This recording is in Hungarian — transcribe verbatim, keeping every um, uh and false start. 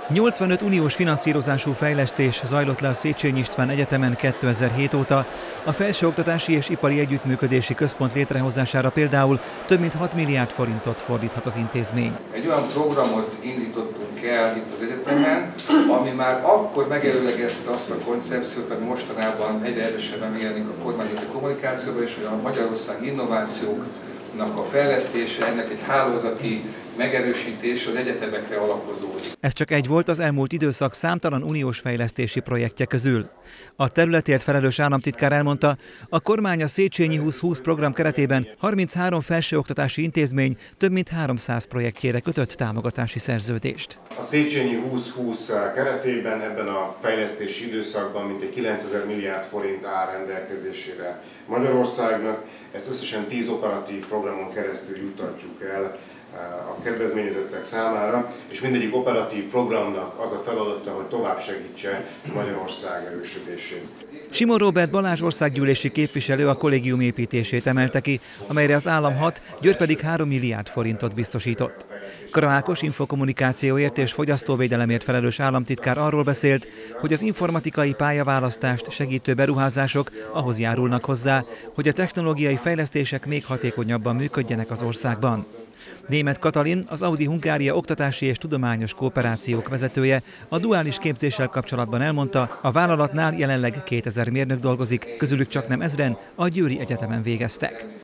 nyolcvanöt uniós finanszírozású fejlesztés zajlott le a Széchenyi István Egyetemen kétezer-hét óta. A Felsőoktatási és Ipari Együttműködési Központ létrehozására például több mint hat milliárd forintot fordíthat az intézmény. Egy olyan programot indítottunk el itt az egyetemen, ami már akkor megelőlegezte azt a koncepciót, ami mostanában egyre erősebben megjelenik a kormányzati kommunikációban, és hogy a Magyarország innovációknak a fejlesztése, ennek egy hálózati megerősítés az egyetemekre alapozódik. Ez csak egy volt az elmúlt időszak számtalan uniós fejlesztési projektje közül. A területért felelős államtitkár elmondta, a kormány a Széchenyi húsz-húsz program keretében harminchárom felsőoktatási intézmény több mint háromszáz projektjére kötött támogatási szerződést. A Széchenyi húsz-húsz keretében ebben a fejlesztési időszakban mintegy kilencezer milliárd forint áll rendelkezésére Magyarországnak. Ezt összesen tíz operatív programon keresztül juttatjuk el a kedvezményezettek számára, és mindegyik operatív programnak az a feladata, hogy tovább segítse Magyarország erősödését. Simon Róbert Balázs országgyűlési képviselő a kollégium építését emelte ki, amelyre az állam hat, Győr pedig három milliárd forintot biztosított. Kara Ákos infokommunikációért és fogyasztóvédelemért felelős államtitkár arról beszélt, hogy az informatikai pályaválasztást segítő beruházások ahhoz járulnak hozzá, hogy a technológiai fejlesztések még hatékonyabban működjenek az országban. Németh Katalin, az Audi Hungária oktatási és tudományos kooperációk vezetője a duális képzéssel kapcsolatban elmondta, a vállalatnál jelenleg kétezer mérnök dolgozik, közülük csaknem ezren a Győri Egyetemen végeztek.